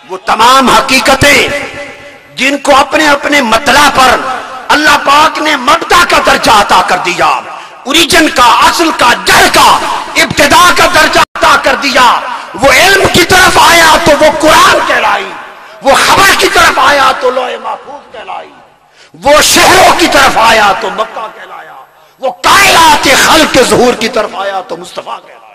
वो तमाम हकीकतें जिनको अपने अपने मतला पर अल्लाह पाक ने मबदा का दर्जा अता कर दिया, ओरिजिन का, असल का, जड़ का, इब्तिदा का दर्जा अता कर दिया। वो इल्म की तरफ आया तो वो कुरान कहलाई, वो खबर की तरफ आया तो लोहे महफूज कहलाई, वो शहरों की तरफ आया तो मक्का कहलाया, वो कायनात खल्क के ज़ुहूर की तरफ आया तो मुस्तफा कहलाया।